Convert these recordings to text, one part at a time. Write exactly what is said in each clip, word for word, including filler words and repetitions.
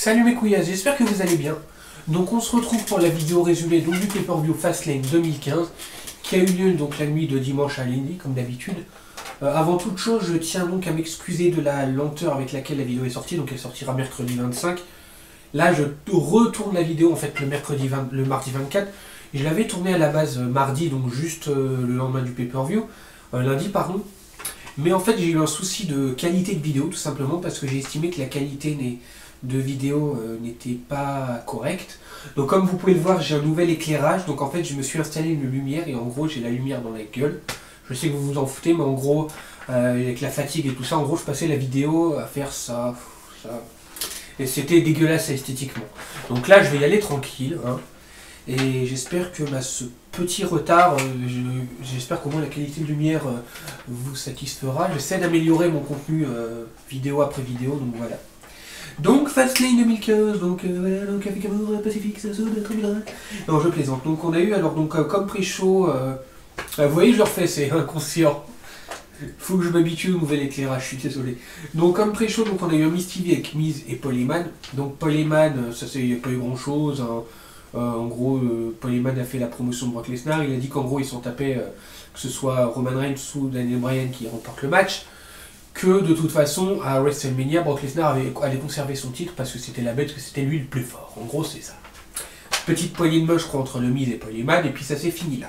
Salut mes couillasses, j'espère que vous allez bien. Donc on se retrouve pour la vidéo résumée donc, du pay-per-view Fastlane deux mille quinze qui a eu lieu donc la nuit de dimanche à lundi comme d'habitude. Euh, avant toute chose, je tiens donc à m'excuser de la lenteur avec laquelle la vidéo est sortie, donc elle sortira mercredi vingt-cinq. Là je retourne la vidéo en fait le mercredi vingt, le mardi vingt-quatre. Je l'avais tournée à la base euh, mardi, donc juste euh, le lendemain du pay-per-view, euh, lundi pardon. Mais en fait j'ai eu un souci de qualité de vidéo tout simplement parce que j'ai estimé que la qualité n'est de vidéo euh, n'était pas correcte. Donc comme vous pouvez le voir, j'ai un nouvel éclairage. Donc en fait je me suis installé une lumière et en gros j'ai la lumière dans la gueule. Je sais que vous vous en foutez, mais en gros euh, avec la fatigue et tout ça, en gros je passais la vidéo à faire ça, ça. Et c'était dégueulasse esthétiquement. Donc là je vais y aller tranquille hein. Et j'espère que bah, ce petit retard, euh, j'espère qu'au moins la qualité de lumière euh, vous satisfera. J'essaie d'améliorer mon contenu euh, vidéo après vidéo, donc voilà. Donc Fastlane deux mille quinze, donc euh, voilà, donc avec amour, Pacifique, ça saute, être bien. Non, je plaisante. Donc on a eu alors donc euh, comme pré-show, euh, euh, vous voyez je le refais, c'est inconscient. Faut que je m'habitue au nouvel éclairage, je suis désolé. Donc comme pré-show, donc on a eu un Miz T V avec Miz et Paul Heyman. Donc Paul Heyman, ça c'est il n'y a pas eu grand chose. Hein. Euh, en gros, euh, Paul Heyman a fait la promotion de Brock Lesnar. Il a dit qu'en gros ils sont tapés, euh, que ce soit Roman Reigns ou Daniel Bryan qui remporte le match. Que de toute façon, à WrestleMania, Brock Lesnar avait, allait conserver son titre parce que c'était la bête, que c'était lui le plus fort. En gros, c'est ça. Petite poignée de main, je crois, entre le Miz et Paul Heyman, et puis ça s'est fini là.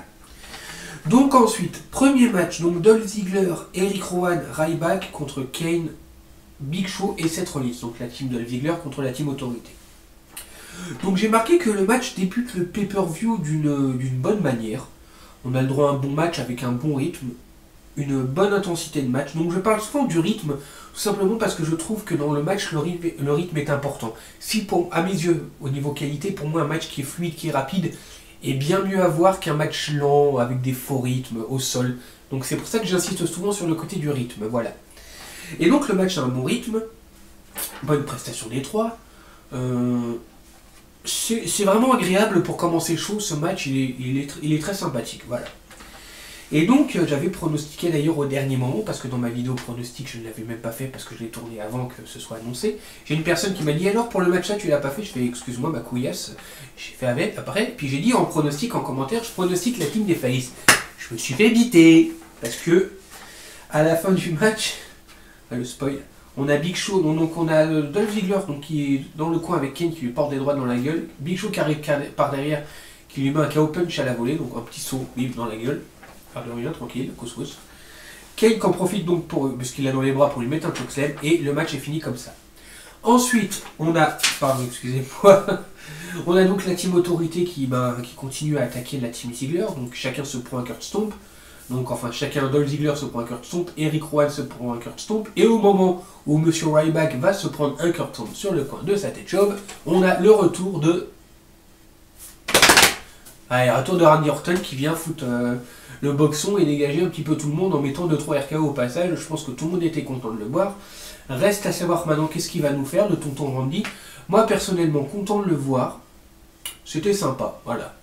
Donc ensuite, premier match, donc Dolph Ziggler, Eric Rowan, Ryback contre Kane, Big Show et Seth Rollins. Donc la team Dolph Ziggler contre la team Autorité. Donc j'ai marqué que le match débute le pay-per-view d'une d'une bonne manière. On a le droit à un bon match avec un bon rythme. Une bonne intensité de match. Donc je parle souvent du rythme, tout simplement parce que je trouve que dans le match, le rythme, le rythme est important. Si pour, à mes yeux, au niveau qualité, pour moi un match qui est fluide, qui est rapide, est bien mieux à voir qu'un match lent, avec des faux rythmes, au sol. Donc c'est pour ça que j'insiste souvent sur le côté du rythme, voilà. Et donc le match a un bon rythme, bonne prestation des trois. Euh, c'est vraiment agréable pour commencer chaud, ce match, il est, il est, il est très sympathique, voilà. Et donc euh, j'avais pronostiqué d'ailleurs au dernier moment, parce que dans ma vidéo pronostic je ne l'avais même pas fait parce que je l'ai tourné avant que ce soit annoncé. J'ai une personne qui m'a dit alors pour le match là tu l'as pas fait, je fais excuse-moi ma couillasse, j'ai fait avec après, puis j'ai dit en pronostic, en commentaire, je pronostique la team des Faces. Je me suis fait biter, parce que à la fin du match, enfin, le spoil, on a Big Show, donc on a Dolph Ziggler donc, qui est dans le coin avec Kane qui lui porte des droits dans la gueule, Big Show qui arrive par derrière, qui lui met un K O punch à la volée, donc un petit saut bim dans la gueule. Faire de rien, tranquille, couscous. Kane en profite donc pour, parce qu'il a dans les bras pour lui mettre un chokeslam et le match est fini comme ça. Ensuite, on a, pardon, excusez-moi, on a donc la team Autorité qui, ben, qui continue à attaquer la team Ziggler, donc chacun se prend un Kurt Stomp, donc enfin chacun, Dolph Ziggler se prend un Kurt Stomp, Eric Rowan se prend un Kurt Stomp, et au moment où Monsieur Ryback va se prendre un Kurt Stomp sur le coin de sa tête chauve, on a le retour de... Allez, retour de Randy Orton qui vient foutre euh, le boxon et dégager un petit peu tout le monde en mettant deux trois R K O au passage. Je pense que tout le monde était content de le voir. Reste à savoir maintenant qu'est-ce qu'il va nous faire, le tonton Randy. Moi personnellement, content de le voir. C'était sympa, voilà.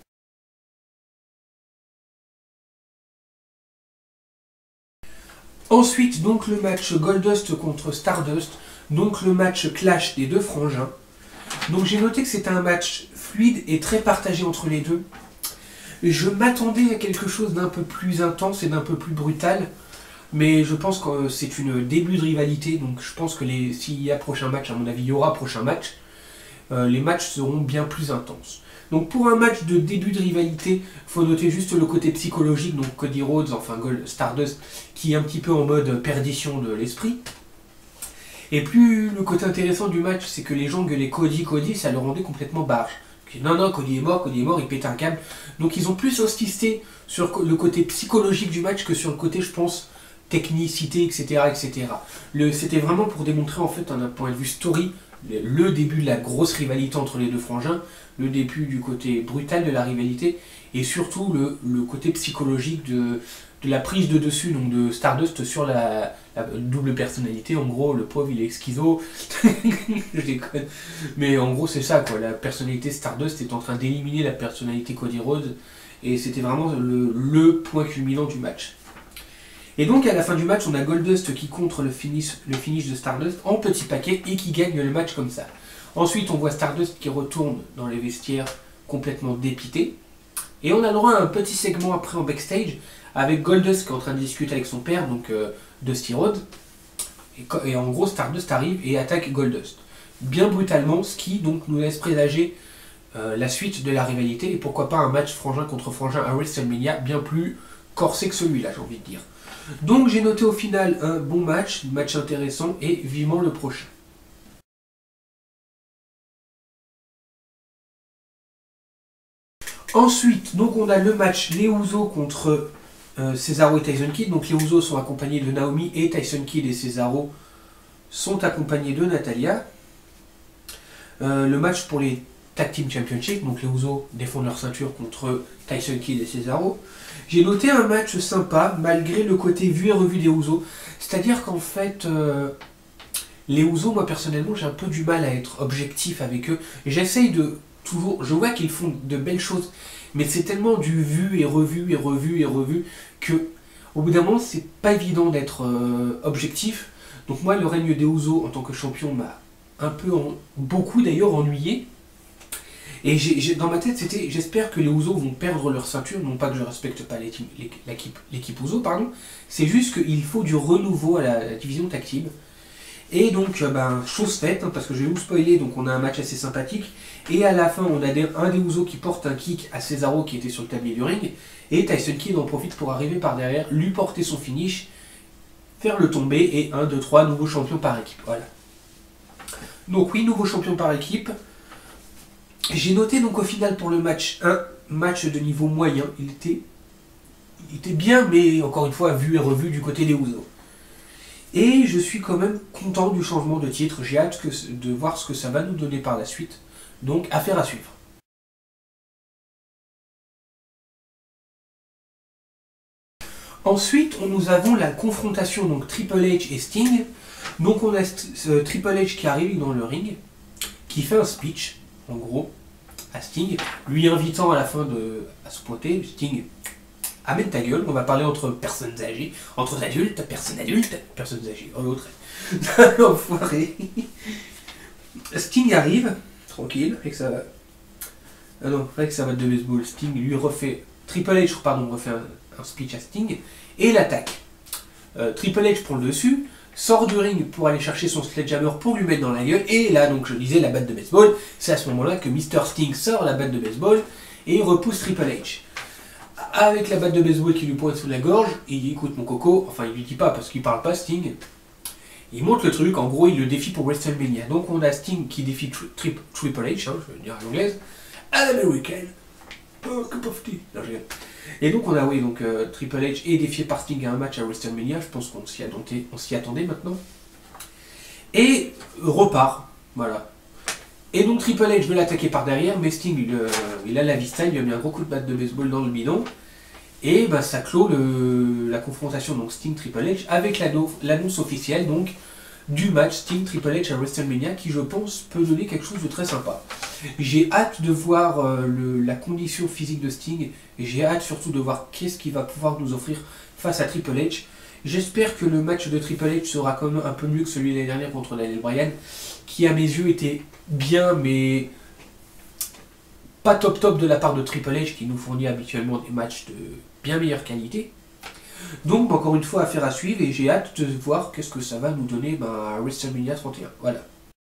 Ensuite, donc le match Goldust contre Stardust. Donc le match clash des deux frangins. Donc j'ai noté que c'était un match fluide et très partagé entre les deux. Je m'attendais à quelque chose d'un peu plus intense et d'un peu plus brutal, mais je pense que c'est une début de rivalité, donc je pense que les, s'il y a prochain match, à mon avis il y aura prochain match, euh, les matchs seront bien plus intenses. Donc pour un match de début de rivalité, il faut noter juste le côté psychologique, donc Cody Rhodes, enfin Stardust, qui est un petit peu en mode perdition de l'esprit. Et plus le côté intéressant du match, c'est que les gens gueulaient Cody, Cody, ça le rendait complètement barge. Non, non, Cody est mort, Cody est mort, il pète un câble. Donc ils ont plus insisté sur le côté psychologique du match que sur le côté, je pense, technicité, et cetera et cetera. C'était vraiment pour démontrer, en fait, d'un point de vue story, le, le début de la grosse rivalité entre les deux frangins, le début du côté brutal de la rivalité, et surtout le, le côté psychologique de... de la prise de dessus donc de Stardust sur la, la double personnalité. En gros, le pauvre il est schizo. Je déconne. Mais en gros, c'est ça quoi. La personnalité Stardust est en train d'éliminer la personnalité Cody Rhodes. Et c'était vraiment le, le point culminant du match. Et donc, à la fin du match, on a Goldust qui contre le finish, le finish de Stardust en petit paquet et qui gagne le match comme ça. Ensuite, on voit Stardust qui retourne dans les vestiaires complètement dépité. Et on a le droit à un petit segment après en backstage avec Goldust qui est en train de discuter avec son père, donc euh, Dusty Rhodes. Et, et en gros, Stardust arrive et attaque Goldust. Bien brutalement, ce qui donc nous laisse présager euh, la suite de la rivalité. Et pourquoi pas un match frangin contre frangin à WrestleMania bien plus corsé que celui-là, j'ai envie de dire. Donc j'ai noté au final un bon match, un match intéressant et vivement le prochain. Ensuite, donc on a le match les Usos contre euh, Cesaro et Tyson Kidd. Donc les Usos sont accompagnés de Naomi et Tyson Kidd et Cesaro sont accompagnés de Natalia. Euh, le match pour les Tag Team Championship, donc les Usos défendent leur ceinture contre Tyson Kidd et Cesaro. J'ai noté un match sympa malgré le côté vu et revu des Usos. C'est-à-dire qu'en fait, euh, les Usos, moi personnellement, j'ai un peu du mal à être objectif avec eux. J'essaye de toujours, je vois qu'ils font de belles choses, mais c'est tellement du vu et revu et revu et revu que au bout d'un moment, c'est pas évident d'être euh, objectif. Donc moi, le règne des Usos en tant que champion m'a un peu, en, beaucoup d'ailleurs, ennuyé. Et j'ai, j'ai, dans ma tête, c'était, j'espère que les Usos vont perdre leur ceinture, non pas que je respecte pas l'équipe, l'équipe, l'équipe Usos, pardon, c'est juste qu'il faut du renouveau à la, la division tag team. Et donc, ben, chose faite, hein, parce que je vais vous spoiler, donc on a un match assez sympathique, et à la fin, on a des, un des Usos qui porte un kick à Cesaro qui était sur le tablier du ring, et Tyson Kidd en profite pour arriver par derrière, lui porter son finish, faire le tomber, et un, deux, trois, nouveaux champions par équipe, voilà. Donc oui, nouveau champion par équipe. J'ai noté donc au final pour le match un match de niveau moyen. Il était, il était bien, mais encore une fois, vu et revu du côté des Usos. Et je suis quand même content du changement de titre. J'ai hâte que, de voir ce que ça va nous donner par la suite. Donc, affaire à suivre. Ensuite, nous avons la confrontation donc Triple H et Sting. Donc on a euh, Triple H qui arrive dans le ring, qui fait un speech, en gros, à Sting, lui invitant à la fin de, à se pointer. Sting, amène ta gueule, on va parler entre personnes âgées, entre adultes, personnes adultes, personnes âgées, en autre. L'enfoiré. Sting arrive, tranquille, avec sa... Ah non, avec sa batte de baseball. Sting lui refait, Triple H, pardon, refait un, un speech à Sting, et l'attaque. Euh, Triple H prend le dessus, sort du ring pour aller chercher son sledgehammer pour lui mettre dans la gueule, et là, donc je disais, la batte de baseball, c'est à ce moment-là que Mister Sting sort la batte de baseball, et repousse Triple H. Avec la batte de baseball qui lui pointe sous la gorge, il dit, écoute mon coco, enfin il lui dit pas parce qu'il parle pas Sting, il monte le truc, en gros il le défie pour WrestleMania. Donc on a Sting qui défie tri tri Triple H, hein, je veux dire à l'anglaise, à l'américaine, oh, cup of tea. Non, et donc on a, oui, donc euh, Triple H est défié par Sting à un match à WrestleMania, je pense qu'on s'y attendait, on s'y attendait maintenant. Et euh, repart, voilà. Et donc Triple H veut l'attaquer par derrière, mais Sting il, euh, il a la vista, il lui a mis un gros coup de batte de baseball dans le bidon. Et bah, ça clôt le, la confrontation donc Sting-Triple H avec l'annonce officielle donc du match Sting-Triple H à WrestleMania qui je pense peut donner quelque chose de très sympa. J'ai hâte de voir euh, le, la condition physique de Sting et j'ai hâte surtout de voir qu'est-ce qu'il va pouvoir nous offrir face à Triple H. J'espère que le match de Triple H sera quand même un peu mieux que celui de l'année dernière contre Daniel Bryan qui à mes yeux était bien mais pas top top de la part de Triple H qui nous fournit habituellement des matchs de bien meilleure qualité. Donc encore une fois affaire à suivre et j'ai hâte de voir qu'est-ce que ça va nous donner ben, à WrestleMania trente et un. Voilà.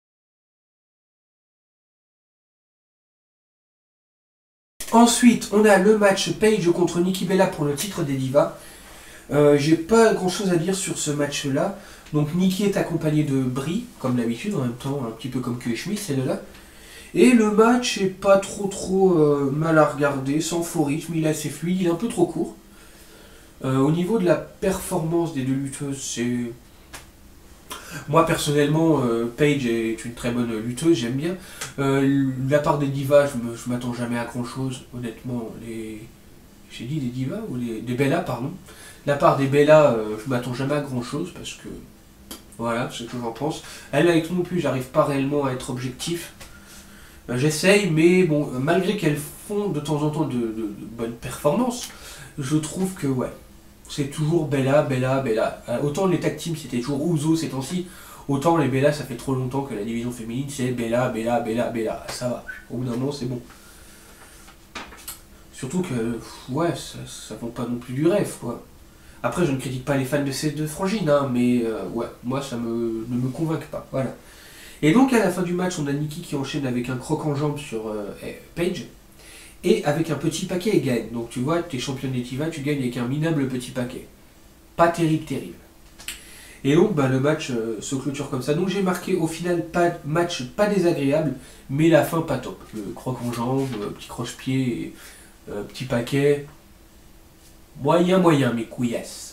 Ensuite on a le match Paige contre Nikki Bella pour le titre des Divas. Euh, j'ai pas grand chose à dire sur ce match là. Donc Nikki est accompagnée de Brie comme d'habitude, en même temps un petit peu comme que Schmidt celle-là. Et le match est pas trop trop euh, mal à regarder, sans faux rythme, il est assez fluide, il est un peu trop court. Euh, au niveau de la performance des deux lutteuses, c'est... Moi personnellement, euh, Paige est une très bonne lutteuse, j'aime bien. Euh, la part des divas, je m'attends jamais à grand chose, honnêtement. Les... J'ai dit des divas ou les... des Bella, pardon. La part des Bella, euh, je m'attends jamais à grand chose parce que... Voilà, c'est ce que j'en pense. Elle avec non plus, j'arrive pas réellement à être objectif. J'essaye, mais bon, malgré qu'elles font de temps en temps de, de, de bonnes performances, je trouve que ouais, c'est toujours Bella, Bella, Bella. Autant les tag teams c'était toujours Uso ces temps-ci, Autant les Bella, ça fait trop longtemps que la division féminine, c'est Bella, Bella, Bella, Bella. Ça va. Au bout d'un moment, c'est bon. Surtout que, ouais, ça, ça vaut pas non plus du rêve, quoi. Après, je ne critique pas les fans de ces deux frangines, hein, mais euh, ouais, moi, ça me, ne me convainc pas. Voilà. Et donc, à la fin du match, on a Nikki qui enchaîne avec un croc en jambe sur euh, Paige, et avec un petit paquet, elle gagne. Donc, tu vois, tu es championne des T V A, tu gagnes avec un minable petit paquet. Pas terrible, terrible. Et donc, bah, le match euh, se clôture comme ça. Donc, j'ai marqué, au final, pas, match pas désagréable, mais la fin pas top. Le croc en jambe, euh, petit croche-pied, euh, petit paquet... Moyen, moyen, mes couillasses.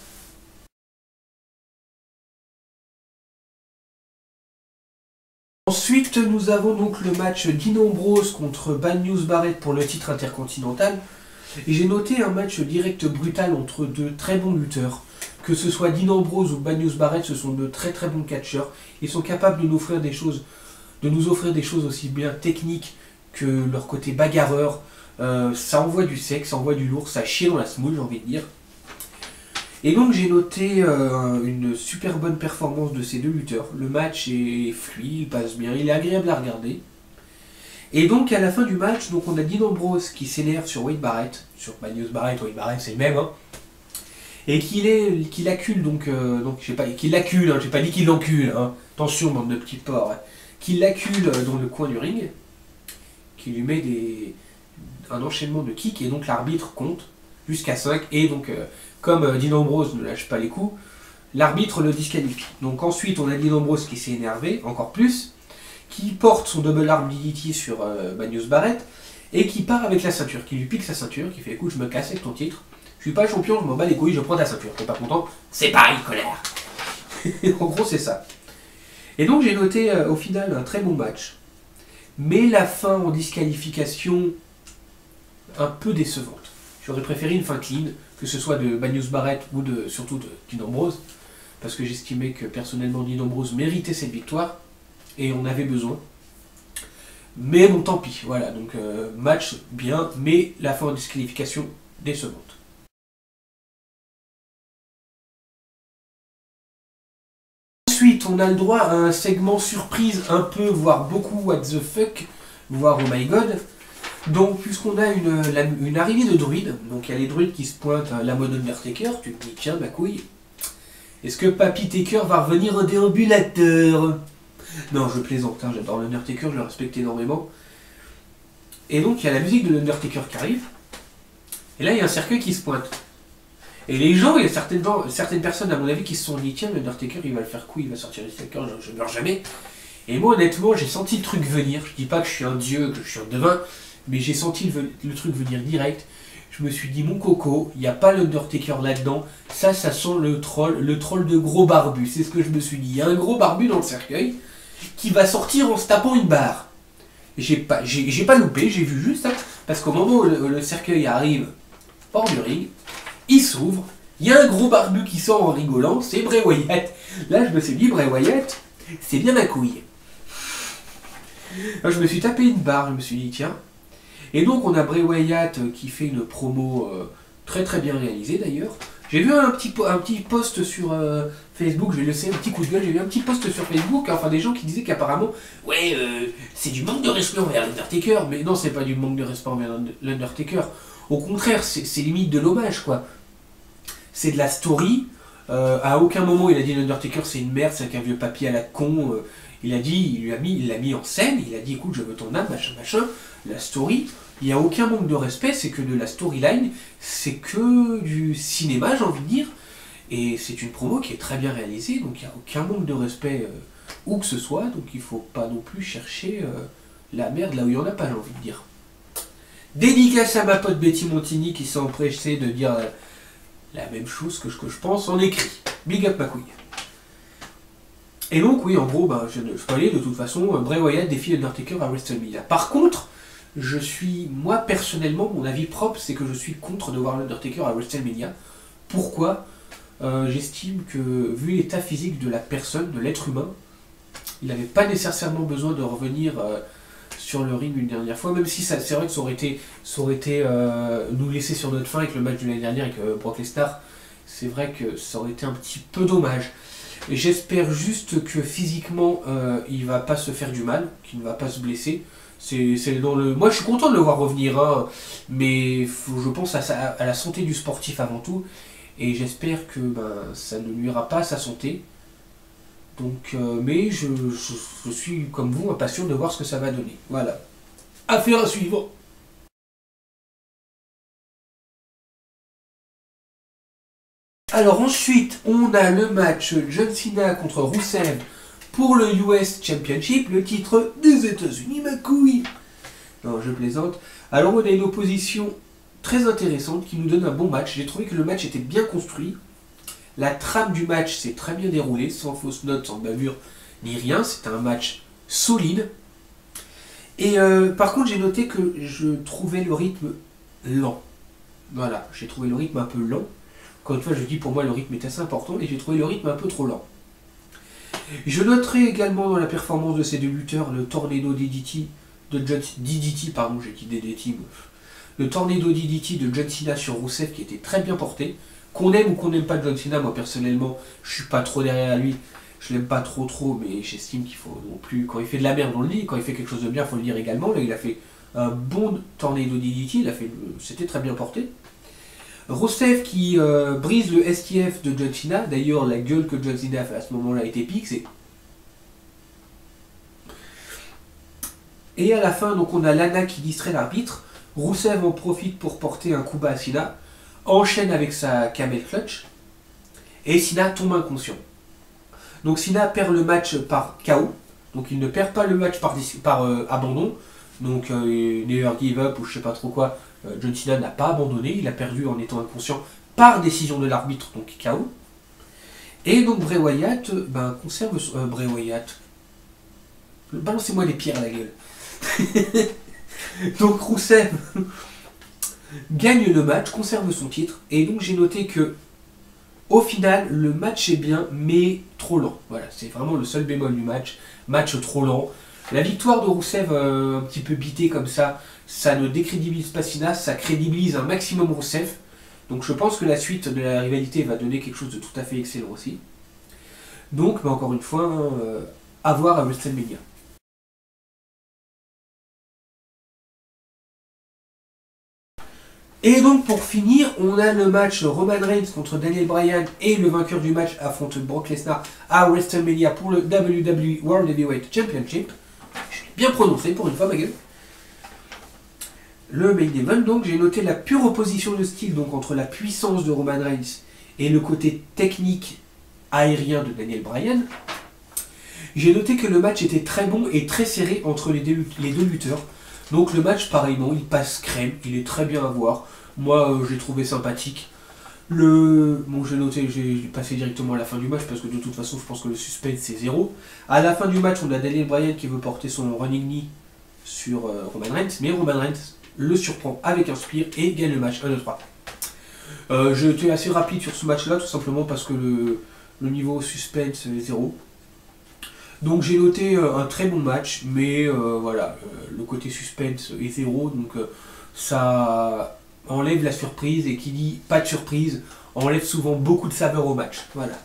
Ensuite, nous avons donc le match Dean Ambrose contre Bad News Barrett pour le titre intercontinental. Et j'ai noté un match direct brutal entre deux très bons lutteurs. Que ce soit Dean Ambrose ou Bad News Barrett, ce sont de très très bons catcheurs. Ils sont capables de nous offrir des choses, de nous offrir des choses aussi bien techniques que leur côté bagarreur. Euh, ça envoie du sexe, ça envoie du lourd, ça chie dans la smoule, j'ai envie de dire. Et donc j'ai noté euh, une super bonne performance de ces deux lutteurs. Le match est fluide, il passe bien, il est agréable à regarder. Et donc à la fin du match, donc on a Dean Ambrose qui s'énerve sur Wade Barrett, sur Bad News Barrett, Wade Barrett c'est le même, hein, et qu'il est, qu'il accule donc, euh, donc je sais pas, qu'il l'accule, hein, j'ai pas dit qu'il l'encule, hein, attention bande de petits porcs, hein, qu'il l'accule dans le coin du ring, qui lui met des, un enchaînement de kicks et donc l'arbitre compte jusqu'à cinq et donc euh, comme euh, Dean Ambrose ne lâche pas les coups, l'arbitre le disqualifie. Donc ensuite on a Dean Ambrose qui s'est énervé encore plus, qui porte son double arm D D T sur euh, Bad News Barrett et qui part avec la ceinture, qui lui pique sa ceinture, qui fait écoute je me casse avec ton titre, je suis pas champion, je m'en bats les couilles, je prends ta ceinture, t'es pas content, c'est pareil colère. En gros c'est ça. Et donc j'ai noté euh, au final un très bon match, mais la fin en disqualification un peu décevante. J'aurais préféré une fin clean, que ce soit de Bad News Barrett ou de, surtout de Dean Ambrose, parce que j'estimais que personnellement Dean Ambrose méritait cette victoire, et on avait besoin. Mais bon, tant pis, voilà, donc euh, match bien, mais la fin en disqualification décevante. Ensuite, on a le droit à un segment surprise, un peu, voire beaucoup what the fuck, voire oh my god. Donc, puisqu'on a une, la, une arrivée de druides, donc il y a les druides qui se pointent à la mode Undertaker, tu te dis, tiens, ma couille, est-ce que Papy Taker va revenir en déambulateur? Non, je plaisante, hein, j'adore l'Undertaker, je le respecte énormément. Et donc, il y a la musique de l'Undertaker qui arrive, et là, il y a un cercueil qui se pointe. Et les gens, il y a certaines, gens, certaines personnes, à mon avis, qui se sont dit, tiens, l'Undertaker, il va le faire coup, il va sortir le cercueil, je ne meurs jamais. Et moi, honnêtement, j'ai senti le truc venir. Je dis pas que je suis un dieu, que je suis un devin, mais j'ai senti le, le truc venir direct. Je me suis dit, mon coco, il n'y a pas l'Undertaker là-dedans. Ça, ça sent le troll, le troll de gros barbu. C'est ce que je me suis dit. Il y a un gros barbu dans le cercueil qui va sortir en se tapant une barre. J'ai pas, j'ai, j'ai pas loupé, j'ai vu juste ça. Parce qu'au moment où le, le cercueil arrive hors du ring, il s'ouvre. Il y a un gros barbu qui sort en rigolant. C'est Bray Wyatt. Là, je me suis dit, Bray Wyatt, c'est bien ma couille. Là, je me suis tapé une barre. Je me suis dit, tiens. Et donc on a Bray Wyatt qui fait une promo euh, très très bien réalisée d'ailleurs. J'ai vu un petit, un petit post sur euh, Facebook, je vais laisser un petit coup de gueule, j'ai vu un petit post sur Facebook, enfin des gens qui disaient qu'apparemment, ouais, euh, c'est du manque de respect envers l'Undertaker, mais non, c'est pas du manque de respect envers l'Undertaker. Au contraire, c'est limite de l'hommage, quoi. C'est de la story. Euh, à aucun moment il a dit l'Undertaker c'est une merde, c'est qu'un vieux papy à la con. Euh, il a dit, il lui a mis, il l'a mis en scène, il a dit écoute je veux ton âme, machin, machin. La story, il n'y a aucun manque de respect, c'est que de la storyline, c'est que du cinéma, j'ai envie de dire. Et c'est une promo qui est très bien réalisée, donc il n'y a aucun manque de respect euh, où que ce soit, donc il ne faut pas non plus chercher euh, la merde là où il n'y en a pas, j'ai envie de dire. Dédicace à ma pote Betty Montini qui s'est empressée de dire euh, la même chose que ce que je pense en écrit. Big up ma couille. Et donc oui, en gros, bah, je ne spoiler, de toute façon, Bray Wyatt défie Undertaker à WrestleMania. Par contre, je suis, moi personnellement, mon avis propre, c'est que je suis contre de voir l'Undertaker à WrestleMania. Pourquoi? euh, J'estime que, vu l'état physique de la personne, de l'être humain, il n'avait pas nécessairement besoin de revenir euh, sur le ring une dernière fois, même si c'est vrai que ça aurait été, ça aurait été euh, nous laisser sur notre fin avec le match de l'année dernière avec euh, Brock Lesnar. C'est vrai que ça aurait été un petit peu dommage. J'espère juste que physiquement, euh, il va pas se faire du mal, qu'il ne va pas se blesser. C'est dans le. Moi, je suis content de le voir revenir, hein, mais faut, je pense à, sa, à la santé du sportif avant tout, et j'espère que ben, ça ne nuira pas à sa santé. Donc, euh, mais je, je, je suis comme vous impatient de voir ce que ça va donner. Voilà. Affaire à suivre. Alors ensuite, on a le match John Cena contre Rusev pour le U S Championship, le titre des États-Unis, ma couille. Non, je plaisante. Alors on a une opposition très intéressante qui nous donne un bon match. J'ai trouvé que le match était bien construit. La trame du match s'est très bien déroulée, sans fausse note, sans bavure, ni rien. C'était un match solide. Et euh, par contre, j'ai noté que je trouvais le rythme lent. Voilà, j'ai trouvé le rythme un peu lent. Encore une fois, je dis pour moi le rythme est assez important et j'ai trouvé le rythme un peu trop lent. Je noterai également dans la performance de ces deux lutteurs le Tornado D D T de John D D T, pardon, j'ai dit D D T, le Tornado D D T de John Cena sur Rusev qui était très bien porté. Qu'on aime ou qu'on n'aime pas John Cena, moi personnellement, je suis pas trop derrière lui. Je l'aime pas trop trop, mais j'estime qu'il faut non plus. Quand il fait de la merde, on le dit. Quand il fait quelque chose de bien, il faut le dire également. Là, il a fait un bon Tornado D D T, il a fait, c'était très bien porté. Rusev qui euh, brise le S T F de John Cena. D'ailleurs, la gueule que John Cena a fait à ce moment-là est épique. C'est... Et à la fin, donc, on a Lana qui distrait l'arbitre. Rusev en profite pour porter un coup bas à Cena. Enchaîne avec sa camel clutch. Et Cena tombe inconscient. Donc Cena perd le match par K O. Donc il ne perd pas le match par, par euh, abandon. Donc euh, Never Give Up ou je sais pas trop quoi. Euh, John Cena n'a pas abandonné. Il a perdu en étant inconscient par décision de l'arbitre, donc K O. Et donc Bray Wyatt ben, conserve son... Euh, Bray Wyatt. Balancez-moi les pierres à la gueule. Donc Rusev gagne le match, conserve son titre. Et donc j'ai noté que au final, le match est bien, mais trop lent. Voilà, c'est vraiment le seul bémol du match. Match trop lent. La victoire de Rusev, euh, un petit peu bitée comme ça, ça ne décrédibilise pas Cena, ça crédibilise un maximum Rusev. Donc je pense que la suite de la rivalité va donner quelque chose de tout à fait excellent aussi. Donc, mais encore une fois, hein, euh, à voir à WrestleMania. Et donc pour finir, on a le match Roman Reigns contre Daniel Bryan et le vainqueur du match affronte Brock Lesnar à WrestleMania pour le W W E World Heavyweight Championship. Je l'ai bien prononcé pour une fois, ma gueule. Le main event, donc j'ai noté la pure opposition de style donc entre la puissance de Roman Reigns et le côté technique aérien de Daniel Bryan. J'ai noté que le match était très bon et très serré entre les deux, les deux lutteurs. Donc le match, pareillement, il passe crème, il est très bien à voir. Moi, euh, j'ai trouvé sympathique. Le... Bon, j'ai noté, j'ai passé directement à la fin du match, parce que de toute façon, je pense que le suspense, c'est zéro. À la fin du match, on a Daniel Bryan qui veut porter son running knee sur euh, Roman Reigns, mais Roman Reigns le surprend avec un spear et gagne le match un deux trois. Euh, j'ai été assez rapide sur ce match-là, tout simplement parce que le, le niveau suspense est zéro. Donc j'ai noté euh, un très bon match, mais euh, voilà, euh, le côté suspense est zéro, donc euh, ça enlève la surprise, et qui dit pas de surprise, enlève souvent beaucoup de saveur au match. Voilà.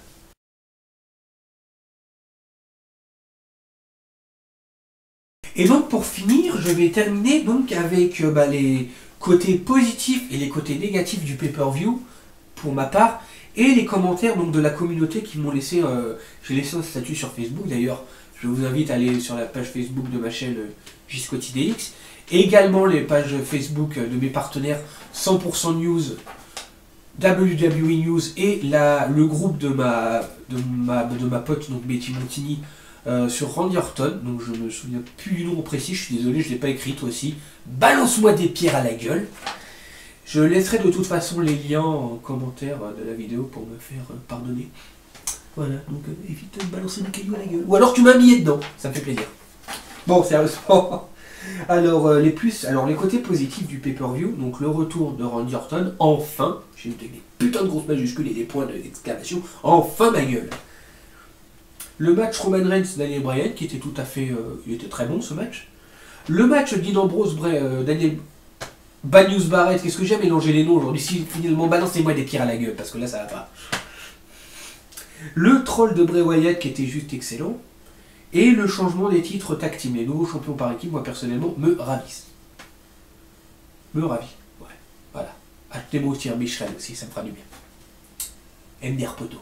Et donc pour finir, je vais terminer donc avec euh, bah, les côtés positifs et les côtés négatifs du pay-per-view, pour ma part, et les commentaires donc, de la communauté qui m'ont laissé, euh, j'ai laissé un statut sur Facebook d'ailleurs, je vous invite à aller sur la page Facebook de ma chaîne euh, JScottyDX, et également les pages Facebook de mes partenaires cent pour cent News, W W E News, et la, le groupe de ma, de ma, de ma pote donc Betty Montini, Euh, sur Randy Orton, donc je me souviens plus du nom précis, je suis désolé, je ne l'ai pas écrit, toi aussi. Balance-moi des pierres à la gueule. Je laisserai de toute façon les liens en commentaire de la vidéo pour me faire pardonner. Voilà, donc euh, évite de me balancer des cailloux à la gueule. Ou alors tu m'as mis dedans, ça me fait plaisir. Bon, sérieusement. Alors, euh, les plus, alors les côtés positifs du pay-per-view, donc le retour de Randy Orton, enfin, j'ai des putains de grosses majuscules et des points d'exclamation, enfin ma gueule. Le match Roman Reigns Daniel Bryan qui était tout à fait, euh, il était très bon ce match. Le match Dean Ambrose euh, Daniel Banyus Barrett, qu'est-ce que j'ai à mélanger les noms aujourd'hui? Si finalement balancez-moi des pierres à la gueule parce que là ça va pas. Le troll de Bray Wyatt qui était juste excellent. Et le changement des titres tag team. Les nouveaux champions par équipe, moi personnellement, me ravissent. Me ravit. Ouais, voilà. Achetez-moi aussi un Michelin aussi, ça me fera du bien. M D R Poto.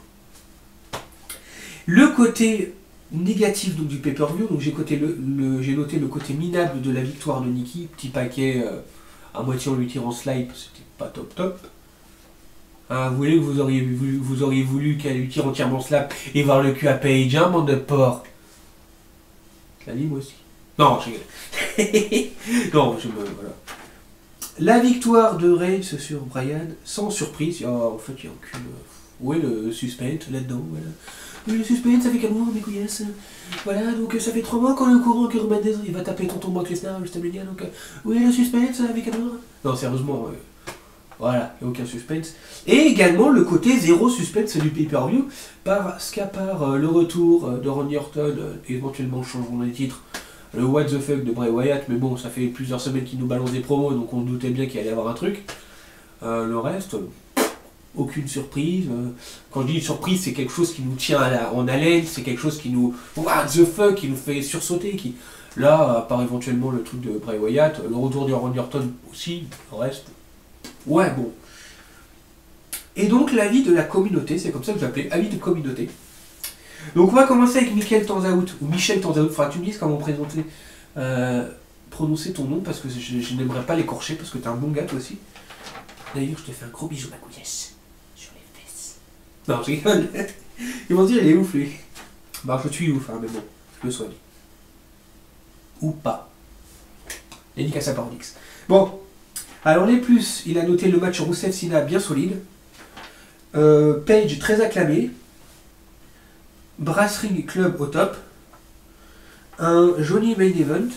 Le côté négatif donc, du pay-per-view, donc j'ai le, le, j'ai noté le côté minable de la victoire de Nikki, petit paquet euh, à moitié en lui tirant slide, c'était pas top top. Hein, vous voulez que vous auriez voulu, vous auriez voulu qu'elle lui tire entièrement slap et voir le cul à Paige, hein, bande de porc. Je l'ai dit moi aussi. Non, je rigole. Non, je me. Voilà. La victoire de Reigns sur Bryan, sans surprise. Oh, en fait, il y a aucune. Où est le suspense là-dedans, voilà. Le suspense avec amour, mes couillasses. Voilà, donc ça fait trois mois qu'on est au courant que Roman Reigns il va taper tonton Brock Lesnar, juste Mania, donc. Euh, où est le suspense avec amour? Non, sérieusement, euh, voilà, il n'y a aucun suspense. Et également le côté zéro suspense du pay-per-view, parce qu'à part euh, le retour de Randy Orton, euh, éventuellement le changement des titres, le what the fuck de Bray Wyatt, mais bon, ça fait plusieurs semaines qu'il nous balance des promos, donc on doutait bien qu'il allait y avoir un truc. Euh, le reste. Aucune surprise. Quand je dis surprise, c'est quelque chose qui nous tient à la, en haleine, c'est quelque chose qui nous. What the fuck, qui nous fait sursauter. Qui... Là, à part éventuellement le truc de Bray Wyatt, le retour de Randy Orton aussi, le reste. Ouais, bon. Et donc, l'avis de la communauté, c'est comme ça que j'appelais, avis de communauté. Donc, on va commencer avec Michael Tanzaout, ou Michel Tanzaout. Faudra que tu me dises comment présenter, euh, prononcer ton nom, parce que je, je n'aimerais pas l'écorcher, parce que t'es un bon gars, toi aussi. D'ailleurs, je te fais un gros bisou, ma couillesse. Non, je rigole. Ils vont dire, il est ouf, lui. Bah, je suis ouf, hein, mais bon, je le soigne. Ou pas. Dédicace à Pardix. Bon, alors les plus, il a noté le match Rusev-Sina bien solide. Euh, Page très acclamé. Brass Ring Club au top. Un joli main event.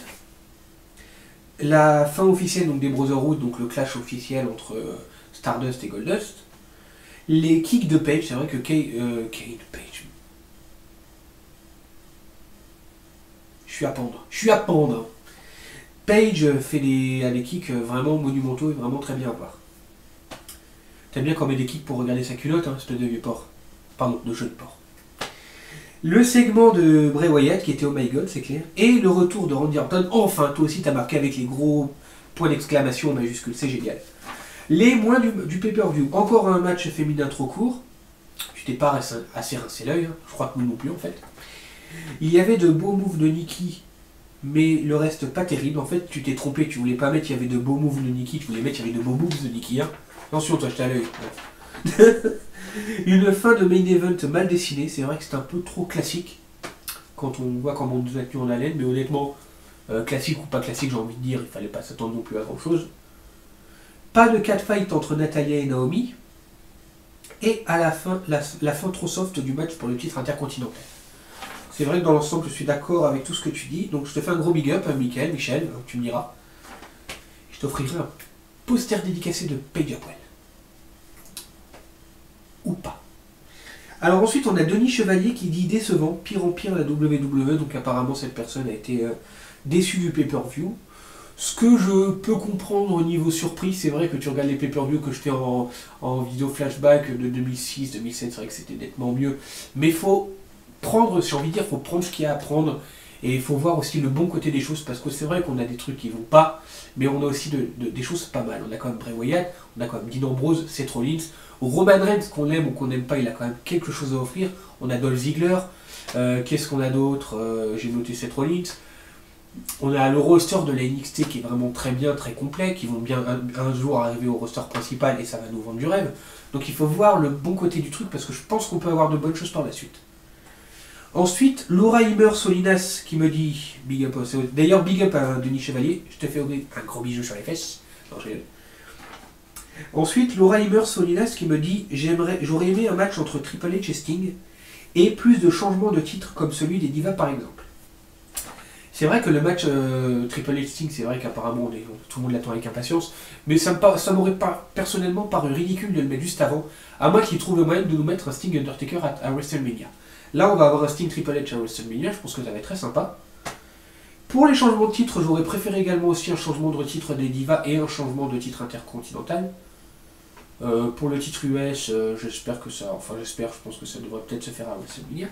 La fin officielle donc, des Brotherhood, donc le clash officiel entre euh, Stardust et Goldust. Les kicks de Page, c'est vrai que Kay, euh, Kay de Page. Je suis à pendre. Je suis à pendre. Page fait des, a des kicks vraiment monumentaux et vraiment très bien à voir. T'aimes bien quand on met des kicks pour regarder sa culotte, hein, espèce de vieux porc. Pardon, de jeune porc. Le segment de Bray Wyatt qui était oh my god, c'est clair. Et le retour de Randy Orton. Enfin, toi aussi t'as marqué avec les gros points d'exclamation en majuscule, c'est génial. Les moins du, du pay-per-view. Encore un match féminin trop court. Tu t'es pas assez rincé l'œil, hein. Je crois que nous non plus en fait. Il y avait de beaux moves de Nikki, mais le reste pas terrible. En fait, tu t'es trompé, tu voulais pas mettre il y avait de beaux moves de Nikki, tu voulais mettre il y avait de beaux moves de Nikki. Hein. Attention, toi, je t'ai à l'œil. Ouais. Une fin de main event mal dessinée, c'est vrai que c'est un peu trop classique quand on voit comment on nous a tenu en haleine, mais honnêtement, euh, classique ou pas classique, j'ai envie de dire, il fallait pas s'attendre non plus à grand chose. Pas de catfight entre Natalya et Naomi. Et à la fin, la, la fin trop soft du match pour le titre intercontinental. C'est vrai que dans l'ensemble, je suis d'accord avec tout ce que tu dis. Donc je te fais un gros big up, hein, Michael, Michel, hein, tu me diras. Je t'offrirai un poster dédicacé de Paige Apwell. Ou pas. Alors ensuite, on a Denis Chevalier qui dit décevant, pire en pire la W W E. Donc apparemment, cette personne a été euh, déçue du pay-per-view. Ce que je peux comprendre au niveau surprise, c'est vrai que tu regardes les pay-per-view que je fais en, en vidéo flashback de deux mille six, deux mille sept, c'est vrai que c'était nettement mieux. Mais il faut prendre, j'ai envie de dire, il faut prendre ce qu'il y a à prendre. Et il faut voir aussi le bon côté des choses, parce que c'est vrai qu'on a des trucs qui vont pas, mais on a aussi de, de, des choses pas mal. On a quand même Bray Wyatt, on a quand même Dean Ambrose, Seth Rollins, Roman Reigns, qu'on aime ou qu'on n'aime pas, il a quand même quelque chose à offrir. On a Dolph Ziggler, euh, qu'est-ce qu'on a d'autre, euh, j'ai noté Seth Rollins. On a le roster de la N X T qui est vraiment très bien, très complet, qui vont bien un, un jour arriver au roster principal et ça va nous vendre du rêve. Donc il faut voir le bon côté du truc parce que je pense qu'on peut avoir de bonnes choses par la suite. Ensuite, Laura Himmer Solinas qui me dit, big up, d'ailleurs big up à Denis Chevalier, je te fais un gros bijou sur les fesses. Non, je rigole. Ensuite, Laura Himmer Solinas qui me dit, j'aimerais, j'aurais aimé un match entre Triple H et Sting et plus de changements de titres comme celui des Divas par exemple. C'est vrai que le match euh, Triple H Sting, c'est vrai qu'apparemment tout le monde l'attend avec impatience, mais ça, me, ça m'aurait pas personnellement paru ridicule de le mettre juste avant, à moins qu'ils trouvent le moyen de nous mettre un Sting Undertaker à, à WrestleMania. Là, on va avoir un Sting Triple H à WrestleMania, je pense que ça va être très sympa. Pour les changements de titre, j'aurais préféré également aussi un changement de titre des Divas et un changement de titre intercontinental. Euh, pour le titre U S, euh, j'espère que ça, enfin j'espère, je pense que ça devrait peut-être se faire à WrestleMania.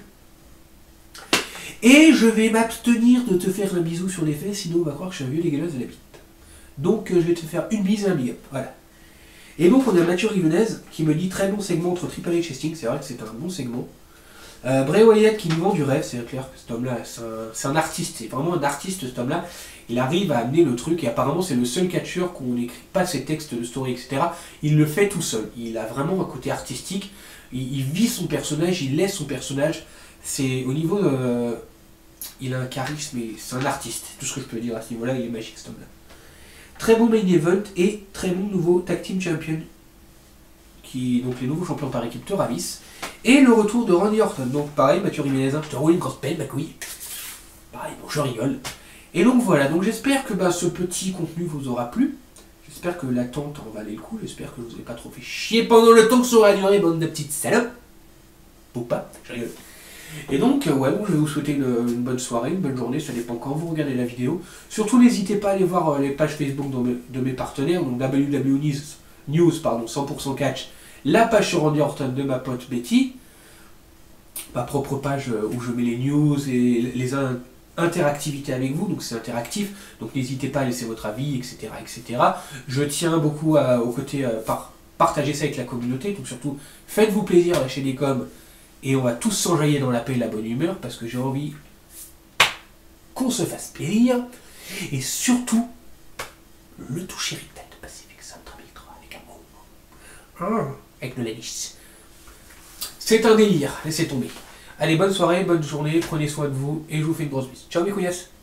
Et je vais m'abstenir de te faire un bisou sur les fesses, sinon on va croire que je suis un vieux dégueulasse de la bite. Donc euh, je vais te faire une bise et un big up, voilà. Et donc on a Mathieu Rivenez qui me dit très bon segment entre Triple H et Sting, c'est vrai que c'est un bon segment. Euh, Bray Wyatt qui nous vend du rêve, c'est clair que cet homme-là, c'est un, un artiste, c'est vraiment un artiste cet homme-là. Il arrive à amener le truc et apparemment c'est le seul catcheur qu'on n'écrit pas ses textes de story, et cetera. Il le fait tout seul. Il a vraiment un côté artistique. Il, il vit son personnage, il laisse son personnage. C'est au niveau de... Il a un charisme et c'est un artiste. Tout ce que je peux dire à ce niveau-là, il est magique cet homme-là. Très bon main event et très bon nouveau tag team champion. Qui, donc les nouveaux champions par équipe te ravissent. Et le retour de Randy Orton. Donc pareil, Mathieu Rimenez, je te roule une grosse pelle, ma couille. Pareil, bon, je rigole. Et donc voilà, donc j'espère que bah, ce petit contenu vous aura plu. J'espère que l'attente en valait le coup. J'espère que vous n'avez pas trop fait chier pendant le temps que ça aura duré, bande de petites salopes. Ou pas, je rigole. Et donc, euh, ouais, bon, je vais vous souhaiter une, une bonne soirée, une bonne journée, ça dépend quand vous regardez la vidéo. Surtout, n'hésitez pas à aller voir euh, les pages Facebook de mes, de mes partenaires, donc W W E News, News pardon, cent pour cent Catch, la page sur Randy Orton de ma pote Betty, ma propre page euh, où je mets les news et les in interactivités avec vous, donc c'est interactif, donc n'hésitez pas à laisser votre avis, et cetera et cetera. Je tiens beaucoup à, au côté euh, par, partager ça avec la communauté, donc surtout, faites-vous plaisir, lâchez des coms, et on va tous s'enjailler dans la paix et la bonne humeur, parce que j'ai envie qu'on se fasse plaisir, et surtout, le tout chéri de Pacific Centre mille trois avec amour. Ah, avec le Lanis. C'est un délire, laissez tomber. Allez, bonne soirée, bonne journée, prenez soin de vous, et je vous fais une grosse bise. Ciao mes couillasses.